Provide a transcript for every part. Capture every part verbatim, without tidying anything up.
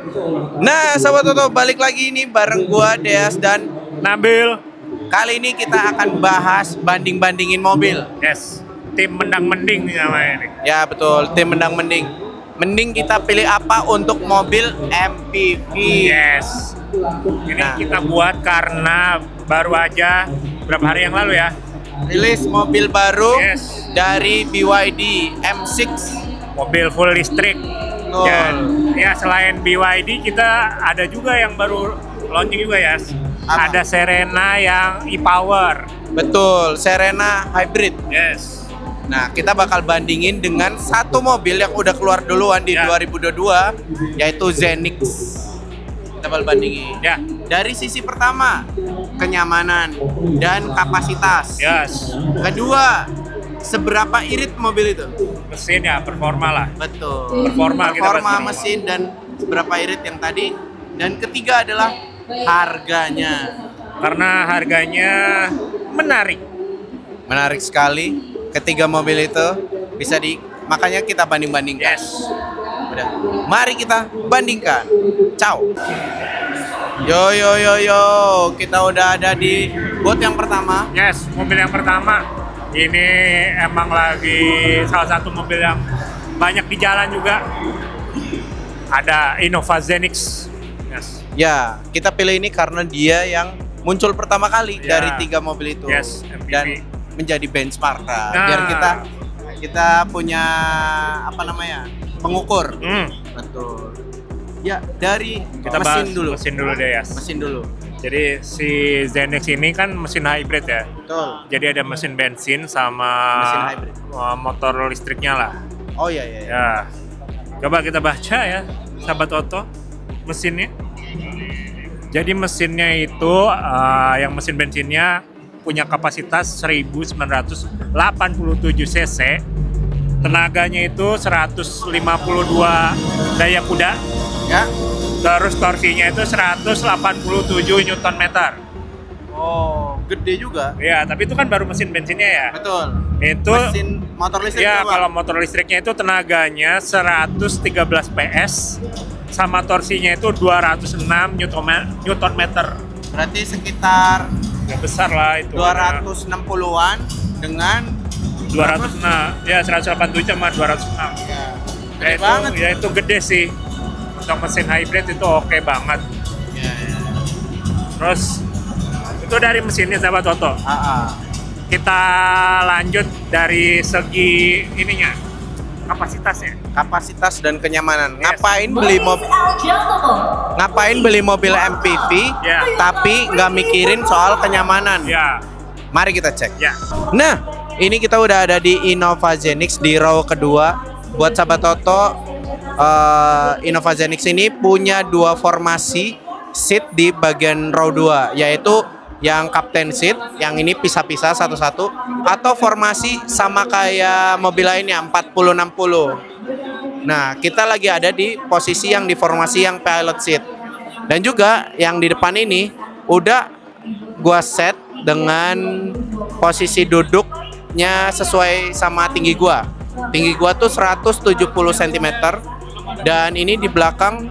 Nah, Sobat Toto, balik lagi nih bareng gua Deas dan Nabil. Kali ini kita akan bahas banding-bandingin mobil. Yes, tim mendang-mending namanya ini. Ya betul, tim mendang-mending. Mending kita pilih apa untuk mobil M P V. Yes. Ini Nah. kita buat karena baru aja berapa hari yang lalu ya. Rilis mobil baru Yes. dari B Y D M enam. Mobil full listrik. Betul. Dan ya selain B Y D kita ada juga yang baru launching juga ya. Apa? Ada Serena yang e-Power. Betul, Serena Hybrid. Yes. Nah, kita bakal bandingin dengan satu mobil yang udah keluar duluan di Ya. dua ribu dua puluh dua, yaitu Zenix. Kita bakal bandingin. Ya. Dari sisi pertama, kenyamanan dan kapasitas. Yes. Kedua, seberapa irit mobil itu? Mesin ya, performa lah. Betul. Performa kita Performa bahas mesin dan seberapa irit yang tadi. Dan ketiga adalah harganya. Karena harganya menarik. Menarik sekali. Ketiga mobil itu bisa di, makanya kita banding-bandingkan. Yes. Udah. Mari kita bandingkan. Ciao. Yo yo yo yo, kita udah ada di booth yang pertama. Yes, mobil yang pertama. Ini emang lagi salah satu mobil yang banyak di jalan juga. Ada Innova Zenix. Yes. Ya, kita pilih ini karena dia yang muncul pertama kali Ya. dari tiga mobil itu. Yes, M P V. Dan menjadi benchmark. Nah, Nah. biar kita kita punya apa namanya? Pengukur. Hmm, Betul. Ya, dari kita mesin bahas dulu. mesin dulu deh, Yas. Mesin dulu. Jadi si Zenix ini kan mesin hybrid ya. Betul. Jadi ada mesin bensin sama Mesin hybrid. uh, motor listriknya lah. Oh iya iya. iya. Ya. Coba kita baca ya, sahabat Toto, mesinnya. Jadi mesinnya itu uh, yang mesin bensinnya punya kapasitas seribu sembilan ratus delapan puluh tujuh cc. Tenaganya itu seratus lima puluh dua daya kuda. Ya. Terus torsinya itu seratus delapan puluh tujuh newton meter. Oh, gede juga. Ya, tapi itu kan baru mesin bensinnya ya. Betul. Itu Mesin motor listrik ya juga. kalau motor listriknya itu tenaganya seratus tiga belas PS sama torsinya itu dua ratus enam newton meter. Berarti sekitar Ya besar lah itu. dua ratus enam puluhan dengan dua ratus enam. Ya seratus delapan puluh tujuh sama dua ratus enam. ya, Ya gede itu, banget. ya itu gede sih. Untuk mesin hybrid itu oke banget. Ya, ya. Terus itu dari mesinnya sahabat Toto. Ah, ah. Kita lanjut dari segi ininya, kapasitasnya. Kapasitas dan kenyamanan. Yes. Ngapain beli mobil? Ngapain beli mobil M P V? Ya. Tapi nggak mikirin soal kenyamanan. Ya, Mari kita cek. ya. Nah, ini kita udah ada di Innova Zenix di row kedua. Buat sahabat Toto, uh, Innova Zenix ini punya dua formasi seat di bagian row dua, yaitu yang captain seat, yang ini pisah-pisah satu-satu, atau formasi sama kayak mobil lainnya empat puluh enam puluh. Nah, kita lagi ada di posisi yang di formasi yang pilot seat. Dan juga yang di depan ini udah gua set dengan posisi duduknya sesuai sama tinggi gua. Tinggi gua tuh seratus tujuh puluh sentimeter dan ini di belakang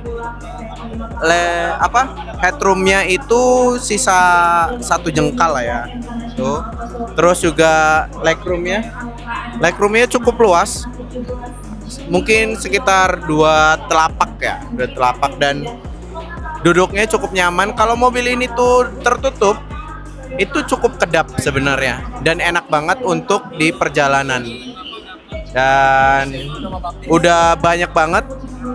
le apa headroomnya itu sisa satu jengkal lah ya. Tuh. Terus juga legroomnya, legroomnya cukup luas. Mungkin sekitar dua telapak ya, dua telapak dan duduknya cukup nyaman. Kalau mobil ini tuh tertutup, itu cukup kedap sebenarnya dan enak banget untuk di perjalanan. Dan udah banyak banget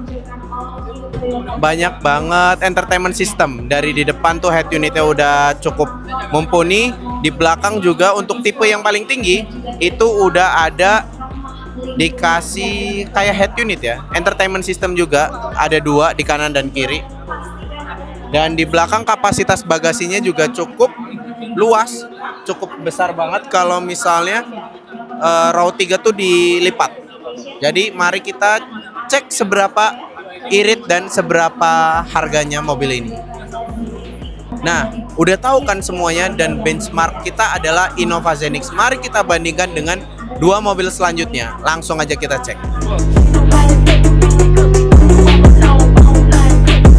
banyak banget entertainment system. Dari di depan tuh head unitnya udah cukup mumpuni. Di belakang juga untuk tipe yang paling tinggi itu udah ada dikasih kayak head unit ya. Entertainment system juga ada dua di kanan dan kiri. Dan di belakang kapasitas bagasinya juga cukup luas, cukup besar banget kalau misalnya uh, row tiga tuh dilipat. Jadi mari kita cek seberapa irit dan seberapa harganya mobil ini. Nah, udah tahu kan semuanya dan benchmark kita adalah Innova Zenix. Mari kita bandingkan dengan dua mobil selanjutnya. Langsung aja kita cek.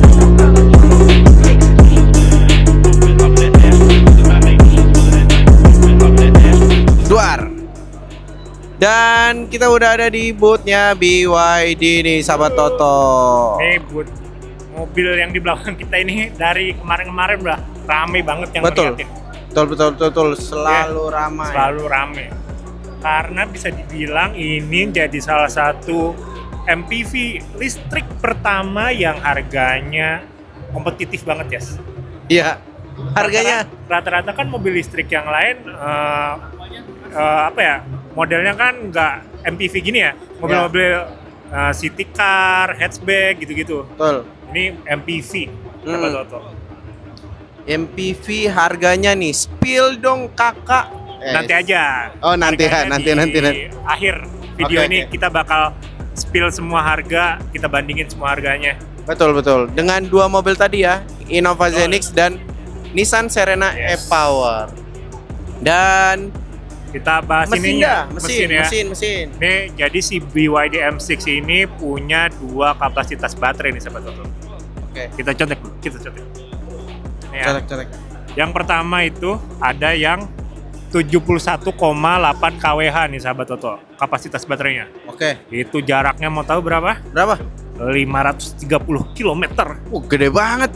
Dan kita udah ada di boothnya B Y D nih, sahabat Toto. Ini booth mobil yang di belakang kita ini dari kemarin-kemarin udah rame banget yang Betul. ngeliatin. Betul, betul, betul, betul. Selalu Ya, ramai. Selalu rame. Karena bisa dibilang ini jadi salah satu M P V listrik pertama yang harganya kompetitif banget, Yes. Iya. Harganya Rata-rata kan mobil listrik yang lain eh, eh, apa ya, modelnya kan nggak M P V gini ya, mobil-mobil eh, city car, hatchback gitu-gitu. betul. Ini M P V, Hmm. sahabat Toto. M P V harganya nih, spill dong kakak. Eh, Nanti aja. Oh, nanti ya, Harganya nanti, di nanti, nanti. akhir video Oke, ini oke. kita bakal spill semua harga, kita bandingin semua harganya. Betul, betul. Dengan dua mobil tadi ya, Innova Zenix dan Nissan Serena Yes. e-Power. Dan Kita bahas mesin ininya, dah, mesin, ya. mesin, mesin. Ini jadi si B Y D M enam ini punya dua kapasitas baterai nih, sahabat Toto. Oke. Kita contek dulu, kita contek. Nih ya. Colek, colek. Yang pertama itu ada yang tujuh puluh satu koma delapan kilowatt nih, sahabat Toto, kapasitas baterainya. Oke. Itu jaraknya mau tahu berapa? Berapa? lima ratus tiga puluh kilometer. Oh, gede banget.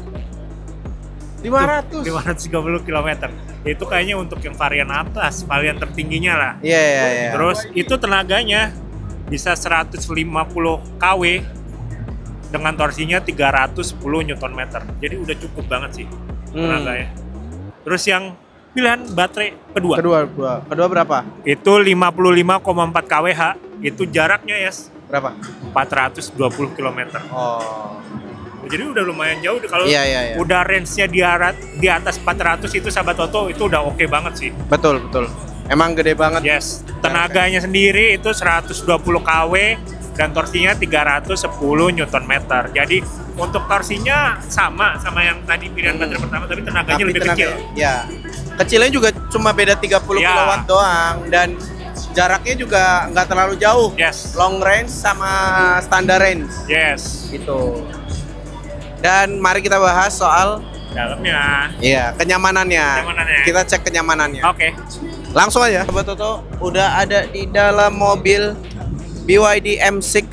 lima ratus. lima ratus tiga puluh kilometer. Itu kayaknya untuk yang varian atas, varian tertingginya lah. Iya, iya, iya. Terus itu tenaganya bisa seratus lima puluh kilowatt dengan torsinya tiga ratus sepuluh newton meter. Jadi udah cukup banget sih tenaganya. Terus yang pilihan baterai kedua, Kedua, kedua. Kedua berapa? itu lima puluh lima koma empat kilowatt. Itu jaraknya ya Berapa? empat ratus dua puluh kilometer. Oh. Jadi udah lumayan jauh kalau Iya, iya, iya. udah range-nya di, arat, di atas empat ratus itu, sahabat Toto, itu udah oke banget sih. Betul, betul. Emang gede banget. Yes, tenaganya sendiri itu seratus dua puluh kilowatt dan torsinya tiga ratus sepuluh newton meter. Jadi untuk torsinya sama sama yang tadi pilihan Hmm. baterai pertama, tapi tenaganya Tapi lebih tenaga- kecil. Ya. Kecilnya juga cuma beda tiga puluh Ya. kilowatt doang dan jaraknya juga nggak terlalu jauh. Yes, Long range sama standar range yes. gitu. Dan mari kita bahas soal Dalamnya. iya, kenyamanannya. Kenyamanannya. Kita cek kenyamanannya. Oke. Langsung aja. Sobat Toto udah ada di dalam mobil B Y D M enam.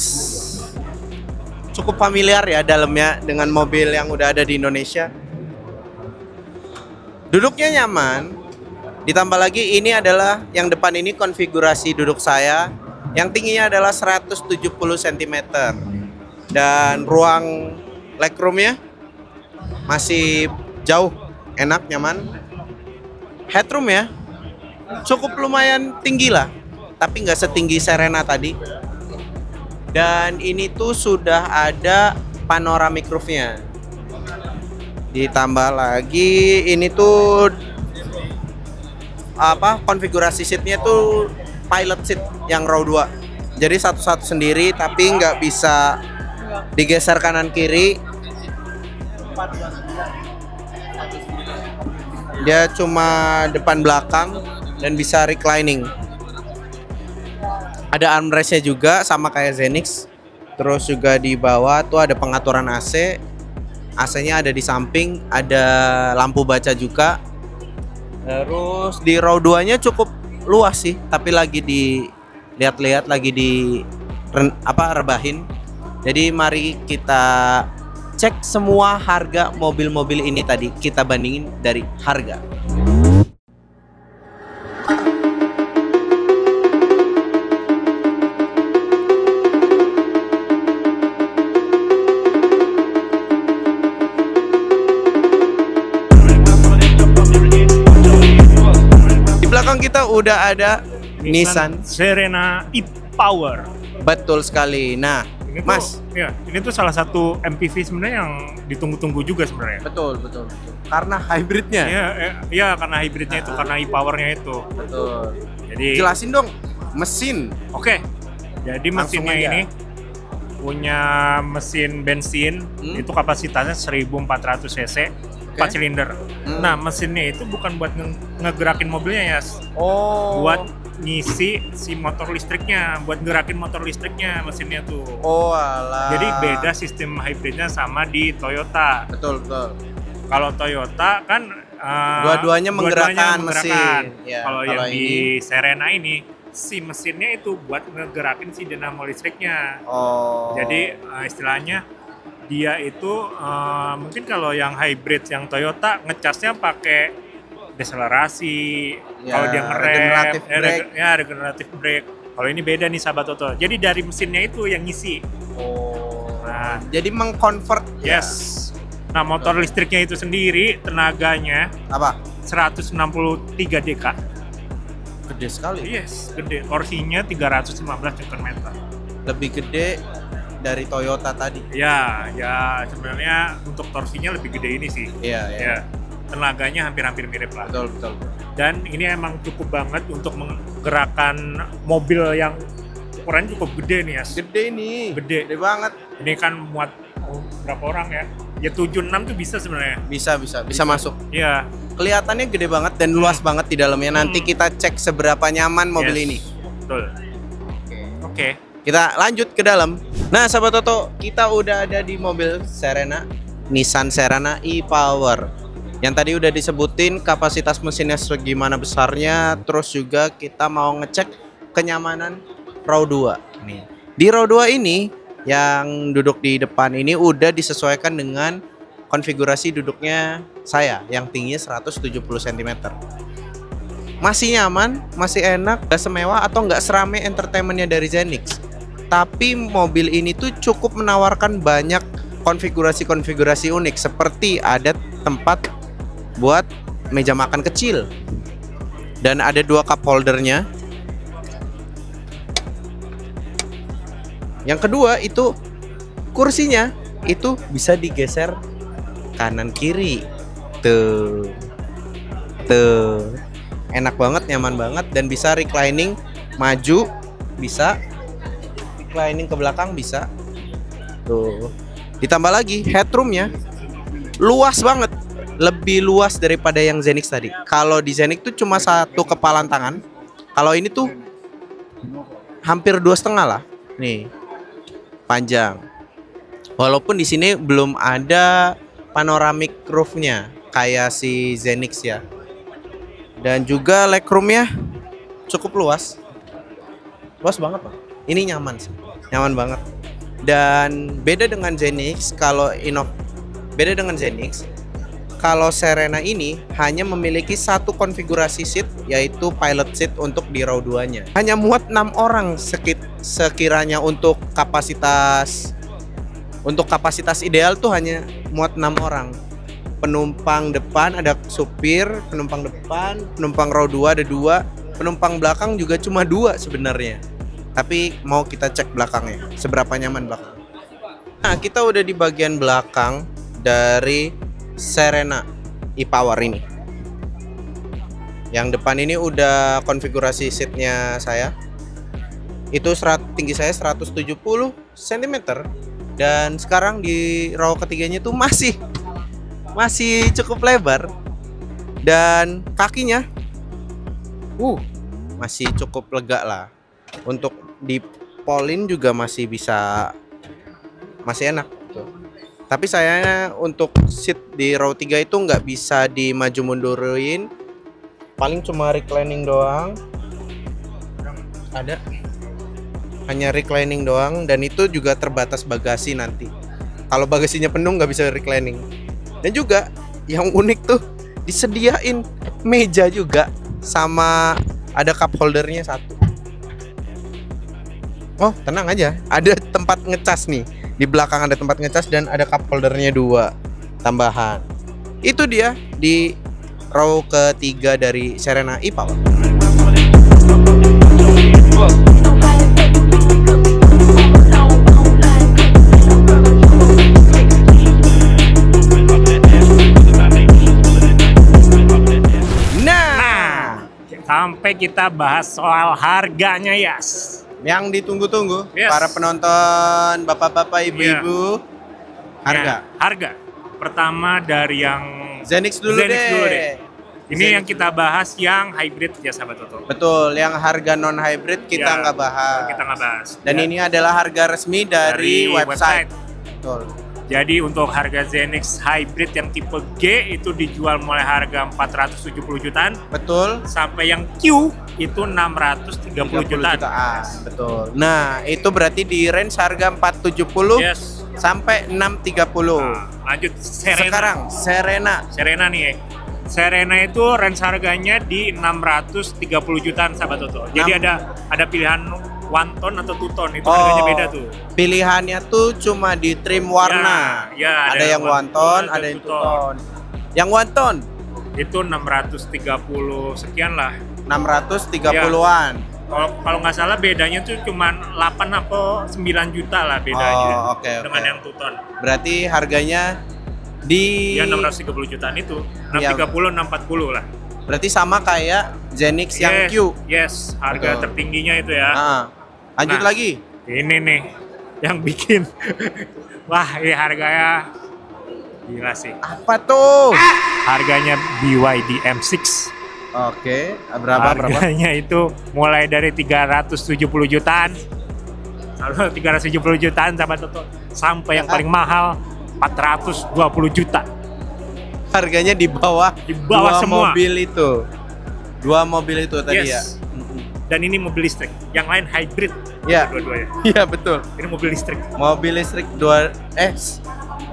Cukup familiar ya dalamnya dengan mobil yang udah ada di Indonesia. Duduknya nyaman. Ditambah lagi ini adalah yang depan ini konfigurasi duduk saya yang tingginya adalah seratus tujuh puluh sentimeter. Dan ruang legroomnya masih jauh, enak, nyaman. Headroom ya cukup lumayan tinggi lah, tapi nggak setinggi Serena tadi. Dan ini tuh sudah ada panoramic roof-nya. Ditambah lagi ini tuh apa, konfigurasi seatnya tuh pilot seat yang row dua. Jadi satu-satu sendiri tapi nggak bisa digeser kanan kiri. Dia cuma depan belakang dan bisa reclining. Ada armrestnya juga sama kayak Zenix. Terus juga di bawah tuh ada pengaturan A C. A C-nya ada di samping, ada lampu baca juga. Terus di row dua-nya cukup luas sih, tapi lagi di lihat-lihat, lagi di ren, apa rebahin. Jadi mari kita cek semua harga mobil-mobil ini tadi, kita bandingin dari harga. Di belakang kita udah ada Nissan. Serena e-Power. Betul sekali. Nah, Ini Mas. tuh, ya, ini tuh salah satu M P V sebenarnya yang ditunggu-tunggu juga sebenarnya. Betul, betul, betul. Karena hybridnya. Iya, eh, iya karena hybridnya itu, karena e-Powernya itu. Betul. Jadi, Jelasin dong mesin. oke. Jadi Langsung mesinnya aja. ini punya mesin bensin, Hmm. itu kapasitasnya seribu empat ratus cc, empat silinder. Hmm. Nah, mesinnya itu bukan buat nge- ngegerakin mobilnya ya, Oh. buat ngisi si motor listriknya, buat gerakin motor listriknya mesinnya tuh. Oh, alah. Jadi beda sistem hybridnya sama di Toyota. Betul, betul. Kalau Toyota kan uh, Dua-duanya menggerakkan menggerakkan. mesin. Ya, Kalau kalau yang di Serena ini si mesinnya itu buat ngegerakin si dinamo listriknya. Oh. Jadi uh, istilahnya dia itu uh, mungkin kalau yang hybrid yang Toyota ngecasnya pakai deselerasi, Ya, kalau dia ngerem, regenerative ya, brake. reg- ya regenerative brake. Kalau ini beda nih sahabat Toto. Jadi dari mesinnya itu yang ngisi. Oh. Nah, Jadi mengconvert. yes. Nah, motor listriknya itu sendiri tenaganya Apa? seratus enam puluh tiga D K. Gede sekali. Yes, gede. Torsinya tiga ratus lima belas Newton meter. Lebih gede dari Toyota tadi. Ya, ya sebenarnya untuk torsinya lebih gede ini sih. Iya, iya. Ya, tenaganya hampir-hampir mirip lah. Betul, betul. Dan ini emang cukup banget untuk menggerakkan mobil yang ukurannya cukup gede nih ya. Gede nih. Gede. Gede banget. Ini kan muat oh, berapa orang ya? Ya tujuh enam tuh bisa sebenarnya. Bisa, bisa, bisa masuk. Iya. Kelihatannya gede banget dan luas banget di dalamnya. Nanti Hmm. kita cek seberapa nyaman mobil Yes, ini. Betul. Oke. Kita lanjut ke dalam. Nah, sahabat Toto, kita udah ada di mobil Serena, Nissan Serena e-Power. Yang tadi udah disebutin kapasitas mesinnya segimana besarnya, terus juga kita mau ngecek kenyamanan row dua. Nih. Di row dua ini yang duduk di depan ini udah disesuaikan dengan konfigurasi duduknya saya yang tingginya seratus tujuh puluh sentimeter. Masih nyaman, masih enak, gak semewah atau gak serame entertainmentnya dari Zenix. Tapi mobil ini tuh cukup menawarkan banyak konfigurasi-konfigurasi unik, seperti ada tempat buat meja makan kecil dan ada dua cup holdernya. Yang kedua itu kursinya itu bisa digeser kanan kiri. Tuh. Tuh. Enak banget, nyaman banget, dan bisa reclining maju, bisa reclining ke belakang, bisa. Tuh. Ditambah lagi headroomnya luas banget, lebih luas daripada yang Zenix tadi. Kalau di Zenix tuh cuma satu kepalan tangan, kalau ini tuh hampir dua setengah lah. Nih, panjang. Walaupun di sini belum ada panoramic roof-nya kayak si Zenix ya. Dan juga legroomnya cukup luas, luas banget Pak. Ini nyaman sih, nyaman banget. Dan beda dengan Zenix, kalau Innov, beda dengan Zenix, kalau Serena ini hanya memiliki satu konfigurasi seat, yaitu pilot seat untuk di row dua-nya. Hanya muat enam orang sekit, sekiranya untuk kapasitas untuk kapasitas ideal tuh hanya muat enam orang. Penumpang depan ada supir, penumpang depan, penumpang row dua ada dua, penumpang belakang juga cuma dua sebenarnya. Tapi mau kita cek belakangnya, seberapa nyaman belakang. Nah, kita udah di bagian belakang dari Serena e-Power ini. Yang depan ini udah konfigurasi seatnya saya. Itu serat, tinggi saya seratus tujuh puluh sentimeter. Dan sekarang di row ketiganya tuh masih masih cukup lebar, dan kakinya uh masih cukup lega lah. Untuk di polin juga masih bisa, masih enak tuh. Tapi sayangnya untuk seat di row tiga itu nggak bisa dimaju mundurin, paling cuma reclining doang. Ada hanya reclining doang, dan itu juga terbatas bagasi nanti. Kalau bagasinya penuh nggak bisa reclining. Dan juga yang unik tuh disediain meja juga, sama ada cup holdernya satu. Oh, tenang aja, ada tempat ngecas nih. Di belakang ada tempat ngecas dan ada cup holdernya dua tambahan. Itu dia di row ketiga dari Serena e-Power. Sampai kita bahas soal harganya, Yas. Yang ditunggu-tunggu, Yes. para penonton, bapak-bapak, ibu-ibu. Yeah. Harga. Ya, harga. Pertama dari yang Zenix dulu Zenix deh. dulu deh. Ini Zenix yang kita bahas yang hybrid ya sahabat Toto. Betul, yang harga non hybrid kita Ya, nggak bahas. Kita nggak bahas. Dan Ya. ini adalah harga resmi dari, Dari website. website. Betul. Jadi untuk harga Zenix Hybrid yang tipe G itu dijual mulai harga empat ratus tujuh puluh jutaan. Betul. Sampai yang Q itu enam ratus tiga puluh jutaan. jutaan. Betul. Nah, itu berarti di range harga empat ratus tujuh puluh Yes. sampai enam ratus tiga puluh. Nah, lanjut Serena. Sekarang Serena. Serena nih ya. Serena itu range harganya di enam ratus tiga puluh jutaan sahabat Toto. Jadi enam. ada ada pilihan one tone atau two tone, itu harganya beda tuh. Pilihannya tuh cuma di trim warna. Ya, ya, ada, ada yang one tone, ada yang two tone. Yang one tone itu enam ratus tiga puluh sekian lah. enam ratus tiga puluhan. Kalau kalau nggak salah bedanya tuh cuma delapan atau sembilan juta lah bedanya. Oh, oke, oke. Dengan yang two tone. Berarti harganya di Ya enam ratus tiga puluh jutaan itu. enam ratus tiga puluh, enam ratus empat puluh lah. Berarti sama kayak Zenix Yes, yang Q. yes, harga Betul. tertingginya itu ya. Nah, lanjut Nah, lagi. Ini nih yang bikin wah, ini harganya gila sih. Apa tuh? Harganya B Y D M enam. Oke, berapa berapa? Harganya itu mulai dari tiga ratus tujuh puluh jutaan. Lalu tiga ratus tujuh puluh jutaan sahabat Toto, sampai yang paling mahal empat ratus dua puluh juta. Harganya di bawah Di bawah dua semua. mobil itu. Dua mobil itu tadi ya. Yes. Dan ini mobil listrik, yang lain hybrid. Ya. Dua-duanya. Iya betul. Ini mobil listrik. Mobil listrik dua eh s-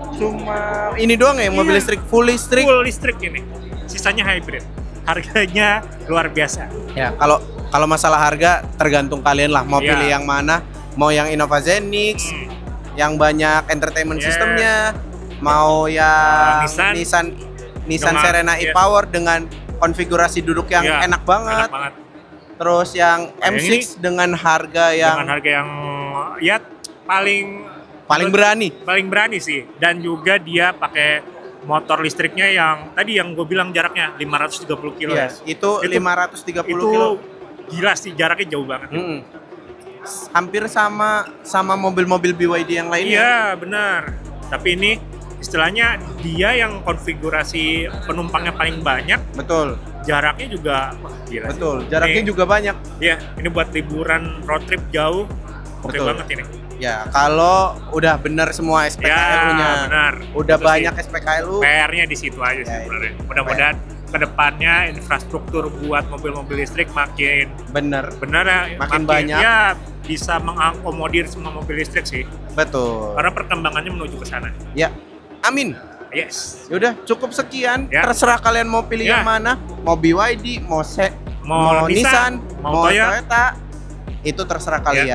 cuma ini doang ya mobil Iya. listrik full listrik. Full listrik ini. Sisanya hybrid. Harganya luar biasa. Ya, kalau kalau masalah harga tergantung kalian lah mau Iya. pilih yang mana. Mau yang Innova Zenix, Hmm. yang banyak entertainment Yes. sistemnya, mau yang Uh, Nissan. Nissan Nissan Dengan- Serena yes. e-Power dengan konfigurasi duduk yang Iya, enak banget. Enak banget. Terus yang Nah, M enam dengan harga yang Dengan harga yang ya paling paling berani. paling berani sih, dan juga dia pakai motor listriknya yang tadi yang gue bilang jaraknya lima ratus tiga puluh kilo Yes, ya. itu, Itu- lima ratus tiga puluh Itu kilo. gila sih, jaraknya jauh banget. Mm-mm. Hampir sama sama mobil-mobil B Y D yang lainnya. Iya benar. Tapi ini istilahnya dia yang konfigurasi penumpangnya paling banyak, Betul, jaraknya juga wah, gila. sih. betul. Jaraknya Ini- juga banyak. Iya, ini buat liburan road trip jauh, oke Betul. banget ini. Ya, kalau udah bener semua S P K L-nya. Ya, benar. Udah Itu banyak sih. S P K L U. P R-nya di situ aja sih Ya, sebenarnya. itu. Mudah-mudahan kedepannya infrastruktur buat mobil-mobil listrik makin Bener. benar ya, Makin banyak. ya bisa mengakomodir semua mobil listrik sih. Betul. Karena perkembangannya menuju ke sana. Ya. Amin. Yes. Yaudah, cukup sekian. Ya. Terserah kalian mau pilih Ya. yang mana. Mau B Y D, mau Se Mau mau Nissan, Nissan, mau mau Toyota. Toyota. Itu terserah kalian.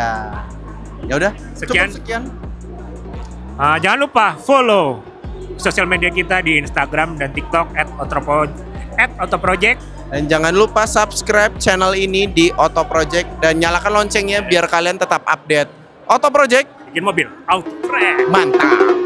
Ya udah, Sekian. cukup sekian. Ah, jangan lupa follow sosial media kita di Instagram dan TikTok at otopo at otoproject. Dan jangan lupa subscribe channel ini di Auto Project dan nyalakan loncengnya biar kalian tetap update. Auto Project, Bikin mobil auto keren. mantap.